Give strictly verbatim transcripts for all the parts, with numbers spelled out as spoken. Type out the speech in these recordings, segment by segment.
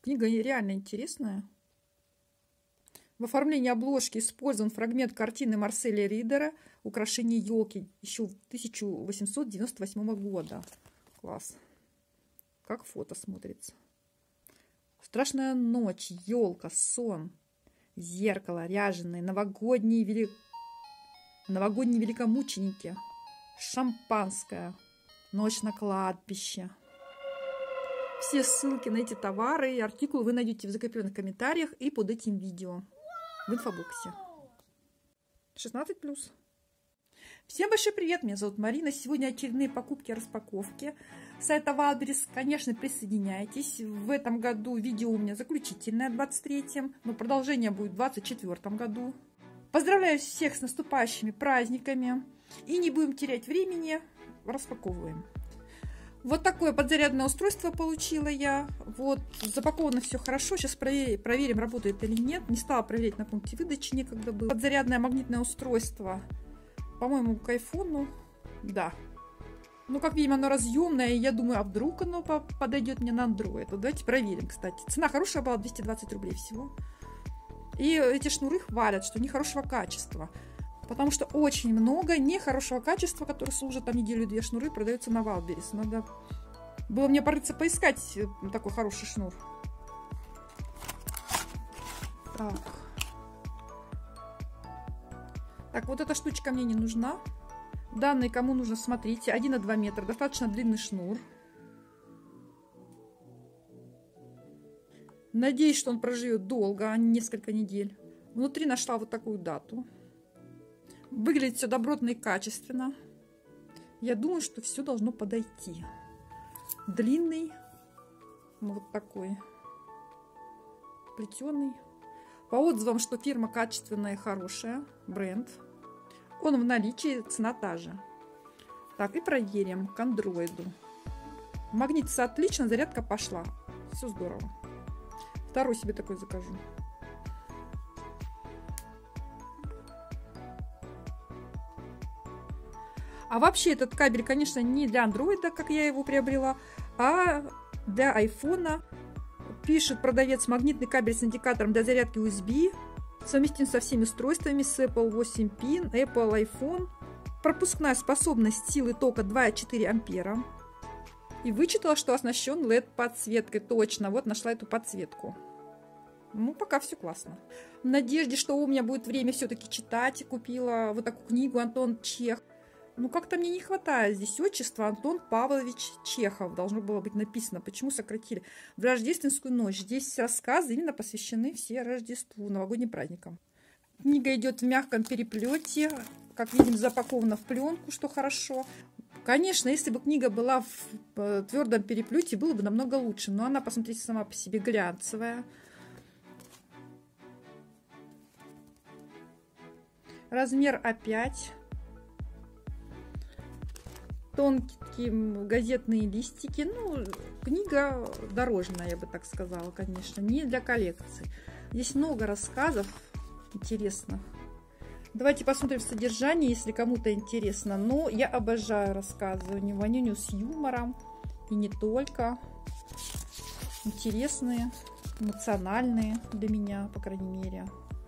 Книга реально интересная. В оформлении обложки использован фрагмент картины Марселя Ридера «Украшение елки» еще тысяча восемьсот девяносто восьмого года. Класс. Как фото смотрится. Страшная ночь, елка, сон, зеркало, ряженые, новогодние, вели... новогодние великомученики, шампанское, ночь на кладбище. Все ссылки на эти товары и артикулы вы найдете в закрепленных комментариях и под этим видео в инфобоксе. шестнадцать плюс. Всем большой привет, меня зовут Марина. Сегодня очередные покупки и распаковки сайта Wildberries. Конечно, присоединяйтесь. В этом году видео у меня заключительное, в двадцать третьем, но продолжение будет в двадцать четвёртом году. Поздравляю всех с наступающими праздниками. И не будем терять времени, распаковываем. Вот такое подзарядное устройство получила я. Вот, запаковано все хорошо. Сейчас проверим, проверим, работает или нет. Не стала проверять на пункте выдачи, некогда было. Подзарядное магнитное устройство, по-моему, к айфону. Да. Ну, как видим, оно разъемное. И я думаю, а вдруг оно подойдет мне на Android. Вот давайте проверим, кстати. Цена хорошая была, двести двадцать рублей всего. И эти шнуры хвалят, что они хорошего качества. Потому что очень много нехорошего качества, которые служат там неделю-две, шнуры продаются на Wildberries. Надо было мне порыться поискать такой хороший шнур. Так. Так, вот эта штучка мне не нужна. Данные кому нужно, смотрите. один и два метра. Достаточно длинный шнур. Надеюсь, что он проживет долго, а не несколько недель. Внутри нашла вот такую дату. Выглядит все добротно и качественно. Я думаю, что все должно подойти. Длинный. Вот такой. Плетеный. По отзывам, что фирма качественная и хорошая. Бренд. Он в наличии, цена та же. Так, и проверим к андроиду. Магнитится отлично, зарядка пошла. Все здорово. Второй себе такой закажу. А вообще этот кабель, конечно, не для андроида, как я его приобрела, а для айфона. Пишет продавец: магнитный кабель с индикатором для зарядки ю эс би. Совместим со всеми устройствами с Apple восемь пин, Apple iPhone. Пропускная способность силы тока два и четыре ампера. И вычитала, что оснащен эл и ди-подсветкой. Точно, вот нашла эту подсветку. Ну, пока все классно. В надежде, что у меня будет время все-таки читать, купила вот такую книгу Антон Чехов. Ну, как-то мне не хватает здесь отчества. Антон Павлович Чехов должно было быть написано. Почему сократили? В рождественскую ночь. Здесь рассказы именно посвящены все Рождеству, новогодним праздникам. Книга идет в мягком переплете. Как видим, запакована в пленку, что хорошо. Конечно, если бы книга была в твердом переплете, было бы намного лучше. Но она, посмотрите, сама по себе глянцевая. Размер а пять. Тонкие газетные листики. Ну, книга дорожная, я бы так сказала, конечно. Не для коллекции. Здесь много рассказов интересных. Давайте посмотрим содержание, если кому-то интересно. Но я обожаю рассказывание. Они с юмором. И не только. Интересные, эмоциональные для меня, по крайней мере.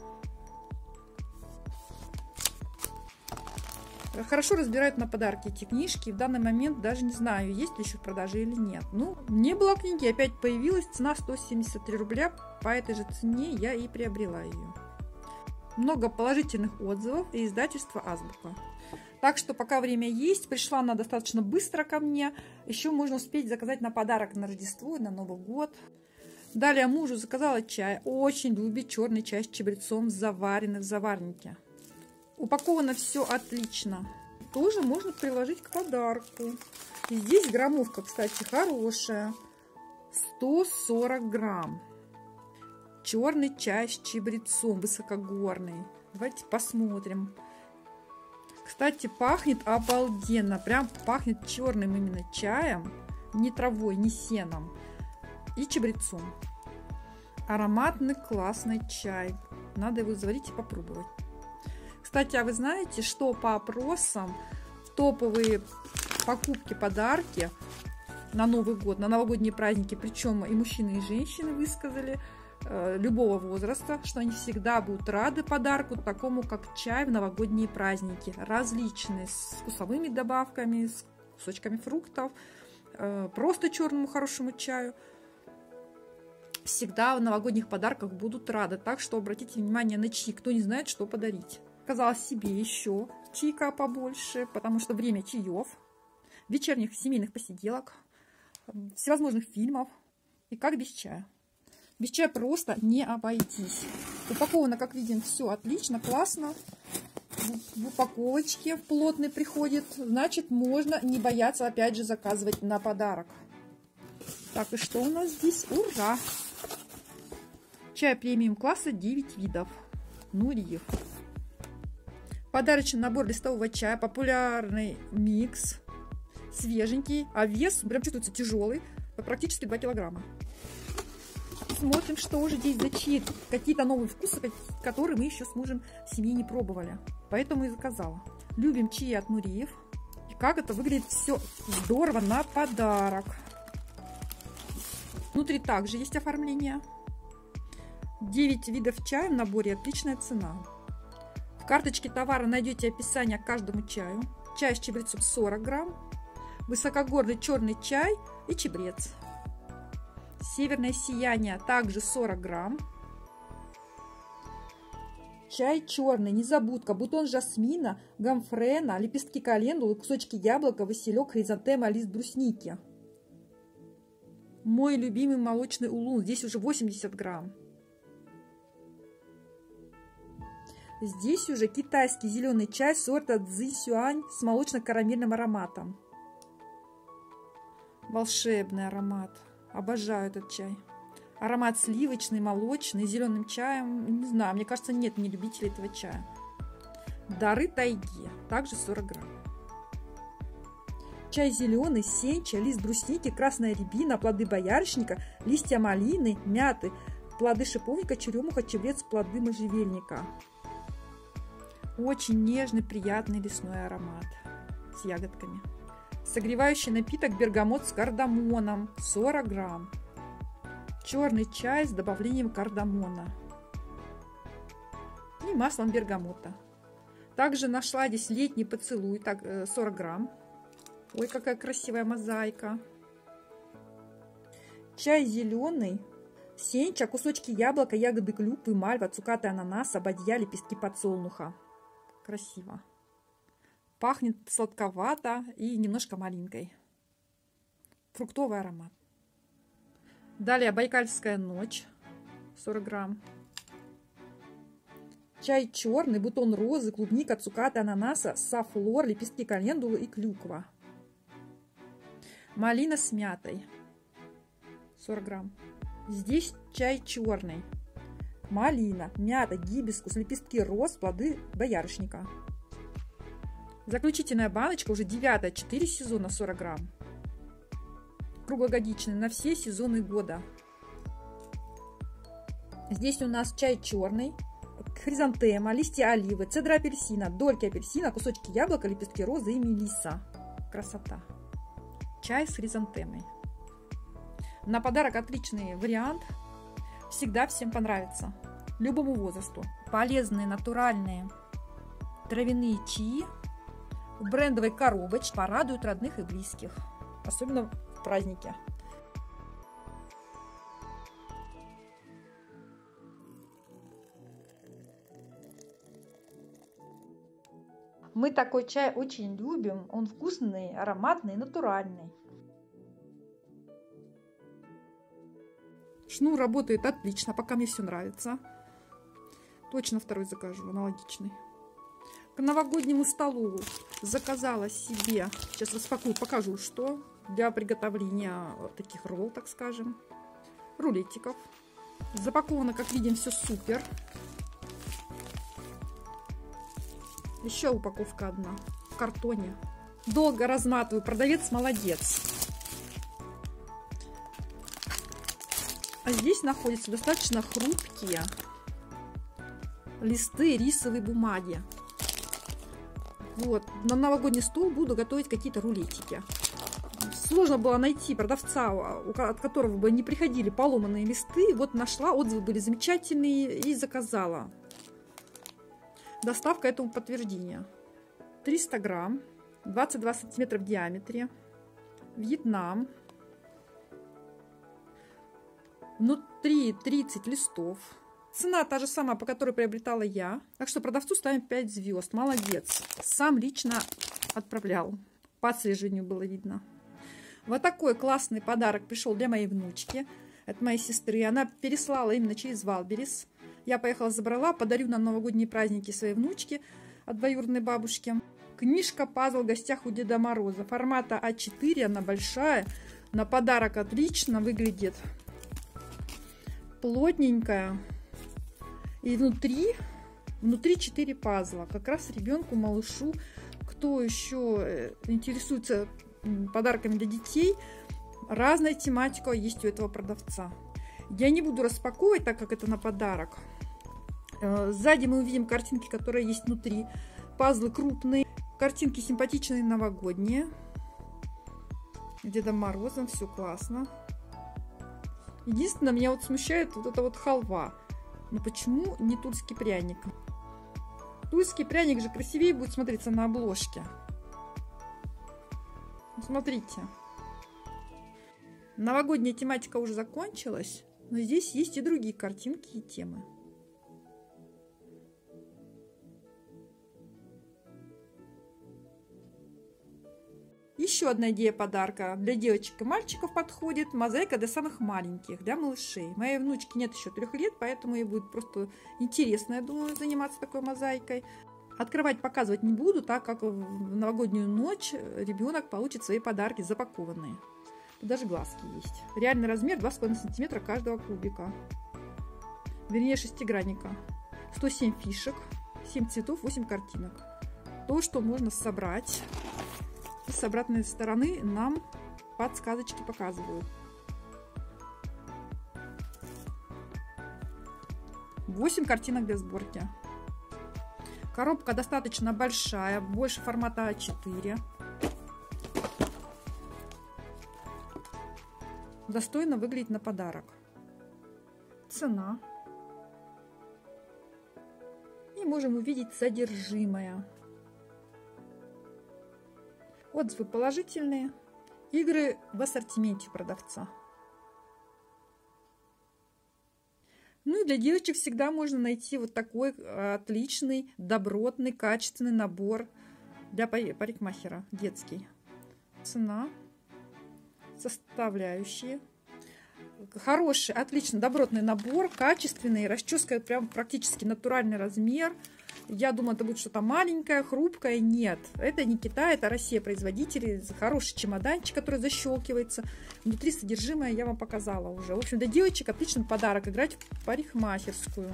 Хорошо разбирают на подарки эти книжки. В данный момент даже не знаю, есть ли еще в продаже или нет. Ну, не было книги, опять появилась. Цена сто семьдесят три рубля. По этой же цене я и приобрела ее. Много положительных отзывов и издательство Азбука. Так что пока время есть. Пришла она достаточно быстро ко мне. Еще можно успеть заказать на подарок на Рождество и на Новый год. Далее мужу заказала чай. Очень любит черный чай с чабрецом, заваренный в заварнике. Упаковано все отлично. Тоже можно приложить к подарку. И здесь граммовка, кстати, хорошая. сто сорок грамм. Черный чай с чабрецом, высокогорный. Давайте посмотрим. Кстати, пахнет обалденно. Прям пахнет черным именно чаем. Не травой, не сеном. И чабрецом. Ароматный классный чай. Надо его заварить и попробовать. Кстати, а вы знаете, что по опросам в топовые покупки, подарки на Новый год, на новогодние праздники. Причем и мужчины, и женщины высказали э, любого возраста, что они всегда будут рады подарку, такому как чай в новогодние праздники. Различные, с вкусовыми добавками, с кусочками фруктов, э, просто черному хорошему чаю. Всегда в новогодних подарках будут рады. Так что обратите внимание на чаи, кто не знает, что подарить. Заказала себе еще чайка побольше, потому что время чаев, вечерних семейных посиделок, всевозможных фильмов. И как без чая? Без чая просто не обойтись. Упаковано, как видим, все отлично, классно. В упаковочке плотный приходит. Значит, можно не бояться, опять же, заказывать на подарок. Так, и что у нас здесь? Ура! Чай премиум класса, девять видов. Нуриев. Подарочный набор листового чая, популярный микс, свеженький, а вес прям чувствуется тяжелый, практически два килограмма. Смотрим, что уже здесь за чаи. Какие-то новые вкусы, которые мы еще с мужем в семье не пробовали. Поэтому и заказала. Любим чаи от Нуриев. И как это выглядит все здорово на подарок. Внутри также есть оформление. девять видов чая в наборе, отличная цена. В карточке товара найдете описание к каждому чаю. Чай с чабрецом сорок грамм. Высокогорный черный чай и чабрец. Северное сияние также сорок грамм. Чай черный, незабудка, бутон жасмина, гомфрена, лепестки календулы, кусочки яблока, василек, хризантема, лист брусники. Мой любимый молочный улун, здесь уже восемьдесят грамм. Здесь уже китайский зеленый чай сорта Цзисюань с молочно-карамельным ароматом. Волшебный аромат. Обожаю этот чай. Аромат сливочный, молочный, с зеленым чаем. Не знаю, мне кажется, нет не любителей этого чая. Дары тайги. Также сорок грамм. Чай зеленый, сенча, лист брусники, красная рябина, плоды боярышника, листья малины, мяты, плоды шиповника, черемуха, чабрец, плоды можжевельника. Очень нежный, приятный лесной аромат с ягодками. Согревающий напиток бергамот с кардамоном, сорок грамм. Черный чай с добавлением кардамона и маслом бергамота. Также нашла здесь летний поцелуй, так, сорок грамм. Ой, какая красивая мозаика. Чай зеленый, сенча, кусочки яблока, ягоды клюквы, мальва, цукаты ананаса, бадья, лепестки подсолнуха. Красиво. Пахнет сладковато и немножко малинкой. Фруктовый аромат. Далее байкальская ночь, сорок грамм. Чай черный, бутон розы, клубника, цукаты ананаса, сафлор, лепестки календулы и клюква. Малина с мятой, сорок грамм. Здесь чай черный. Малина, мята, гибискус, лепестки роз, плоды боярышника. Заключительная баночка, уже девятая, четыре сезона, сорок грамм. Круглогодичный, на все сезоны года. Здесь у нас чай черный, хризантема, листья оливы, цедра апельсина, дольки апельсина, кусочки яблока, лепестки розы и мелисса. Красота. Чай с хризантемой. На подарок отличный вариант. Всегда всем понравится. Любому возрасту. Полезные, натуральные травяные чаи в брендовой коробочке порадуют родных и близких. Особенно в праздники. Мы такой чай очень любим. Он вкусный, ароматный, натуральный. Шнур работает отлично, пока мне все нравится. Точно второй закажу, аналогичный. К новогоднему столу заказала себе, сейчас распакую, покажу, что для приготовления таких ролл, так скажем, рулетиков. Запаковано, как видим, все супер. Еще упаковка одна в картоне. Долго разматываю, продавец молодец. А здесь находятся достаточно хрупкие листы рисовой бумаги. Вот, на новогодний стол буду готовить какие-то рулетики. Сложно было найти продавца, от которого бы не приходили поломанные листы. Вот нашла, отзывы были замечательные и заказала. Доставка этому подтверждения. триста грамм, двадцать два сантиметра в диаметре. Вьетнам. Внутри тридцать листов. Цена та же самая, по которой приобретала я. Так что продавцу ставим пять звезд. Молодец. Сам лично отправлял. По отслеживанию было видно. Вот такой классный подарок пришел для моей внучки. Это моей сестры. Она переслала именно через Валберес. Я поехала, забрала. Подарю на новогодние праздники своей внучке от двоюродной бабушки. Книжка-пазл в гостях у Деда Мороза. Формата а четыре. Она большая. На подарок отлично выглядит. Плотненькая. И внутри, внутри четыре пазла. Как раз ребенку, малышу, кто еще интересуется подарками для детей, разная тематика есть у этого продавца. Я не буду распаковывать, так как это на подарок. Сзади мы увидим картинки, которые есть внутри. Пазлы крупные, картинки симпатичные, новогодние. Дедом Морозом, все классно. Единственное, меня вот смущает вот эта вот халва. Но почему не тульский пряник? Тульский пряник же красивее будет смотреться на обложке. Смотрите. Новогодняя тематика уже закончилась, но здесь есть и другие картинки и темы. Еще одна идея подарка. Для девочек и мальчиков подходит мозаика для самых маленьких, для малышей. Моей внучке нет еще трех лет, поэтому ей будет просто интересно, я думаю, заниматься такой мозаикой. Открывать, показывать не буду, так как в новогоднюю ночь ребенок получит свои подарки запакованные. Тут даже глазки есть. Реальный размер два с половиной сантиметра каждого кубика. Вернее, шестигранника. сто семь фишек, семь цветов, восемь картинок. То, что можно собрать. И с обратной стороны нам подсказочки показывают. восемь картинок для сборки. Коробка достаточно большая, больше формата а четыре. Достойно выглядит на подарок. Цена. И можем увидеть содержимое. Отзывы положительные. Игры в ассортименте продавца. Ну и для девочек всегда можно найти вот такой отличный, добротный, качественный набор для парикмахера детский. Цена, составляющие. Хороший, отличный, добротный набор, качественный, расческа прям практически натуральный размер. Я думаю, это будет что-то маленькое, хрупкое. Нет, это не Китай, это Россия, производители. Хороший чемоданчик, который защелкивается. Внутри содержимое я вам показала уже. В общем, для девочек отличный подарок играть в парикмахерскую.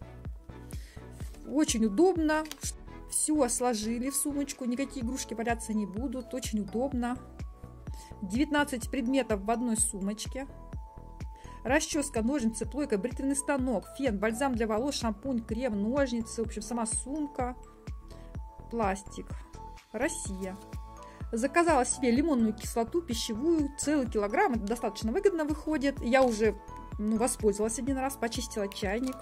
Очень удобно. Все сложили в сумочку, никакие игрушки валяться не будут. Очень удобно. девятнадцать предметов в одной сумочке. Расческа, ножницы, плойка, бритвенный станок, фен, бальзам для волос, шампунь, крем, ножницы, в общем, сама сумка, пластик. Россия. Заказала себе лимонную кислоту пищевую, целый килограмм, это достаточно выгодно выходит. Я уже ну, воспользовалась один раз, почистила чайник.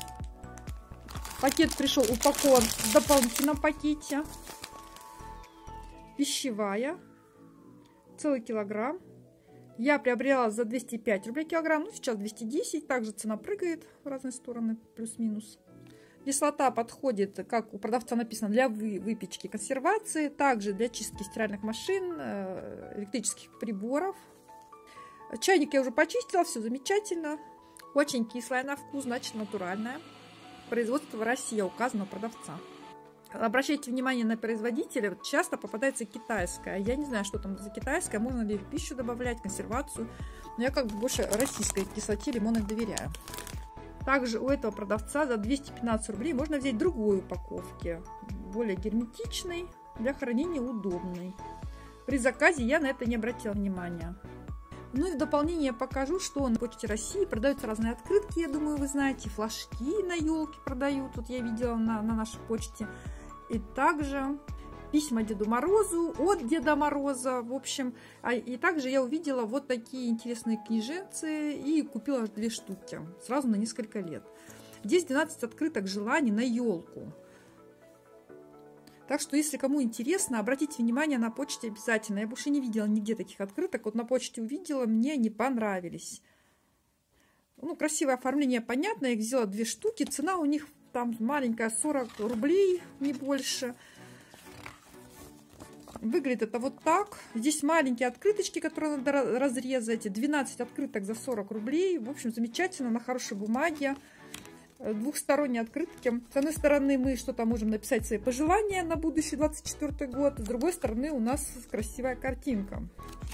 Пакет пришел упакован в дополнительном пакете. Пищевая, целый килограмм. Я приобрела за двести пять рублей килограмм, ну сейчас двести десять, также цена прыгает в разные стороны, плюс-минус. Кислота подходит, как у продавца написано, для выпечки, консервации, также для чистки стиральных машин, электрических приборов. Чайник я уже почистила, все замечательно. Очень кислая на вкус, значит натуральная. Производство Россия, указано у продавца. Обращайте внимание на производителя, часто попадается китайская. Я не знаю, что там за китайская, можно ли в пищу добавлять, консервацию. Но я как бы больше российской кислоте лимонной доверяю. Также у этого продавца за двести пятнадцать рублей можно взять другой упаковки, более герметичной, для хранения удобной. При заказе я на это не обратила внимания. Ну и в дополнение я покажу, что на Почте России продаются разные открытки, я думаю, вы знаете, флажки на елке продают, вот я видела на, на нашей почте. И также письма Деду Морозу, от Деда Мороза, в общем. А, и также я увидела вот такие интересные книженцы и купила две штуки сразу на несколько лет. Здесь двенадцать открыток желаний на елку. Так что, если кому интересно, обратите внимание на почте обязательно. Я больше не видела нигде таких открыток. Вот на почте увидела, мне не понравились. Ну, красивое оформление, понятно. Я их взяла две штуки. Цена у них там маленькая, сорок рублей, не больше. Выглядит это вот так. Здесь маленькие открыточки, которые надо разрезать. двенадцать открыток за сорок рублей. В общем, замечательно, на хорошей бумаге. Двухсторонние открытки. С одной стороны, мы что-то можем написать свои пожелания на будущий двадцать четвёртый год. С другой стороны, у нас красивая картинка.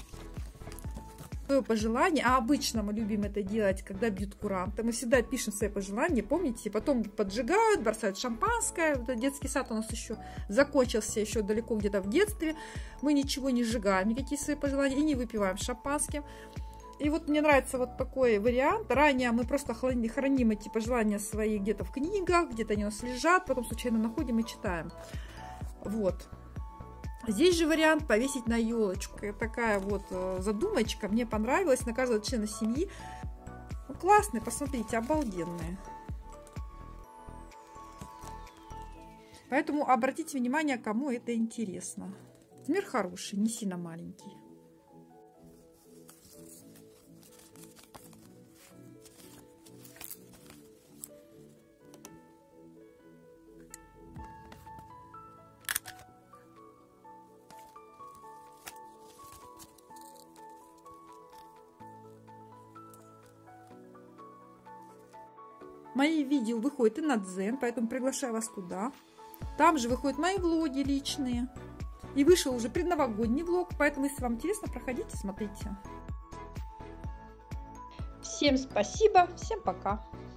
Свое пожелание, а обычно мы любим это делать, когда бьют куранты. Мы всегда пишем свои пожелания, помните? Потом поджигают, бросают шампанское. Детский сад у нас еще закончился еще далеко где-то в детстве. Мы ничего не сжигаем, никакие свои пожелания, и не выпиваем шампанским. И вот мне нравится вот такой вариант. Ранее мы просто храним эти пожелания свои где-то в книгах, где-то они у нас лежат, потом случайно находим и читаем. Вот. Здесь же вариант повесить на елочку. Такая вот задумочка. Мне понравилась, на каждого члена семьи. Ну, классные, посмотрите, обалденные. Поэтому обратите внимание, кому это интересно. Размер хороший, не сильно маленький. Мои видео выходят и на Дзен, поэтому приглашаю вас туда. Там же выходят мои влоги личные. И вышел уже предновогодний влог, поэтому, если вам интересно, проходите, смотрите. Всем спасибо, всем пока.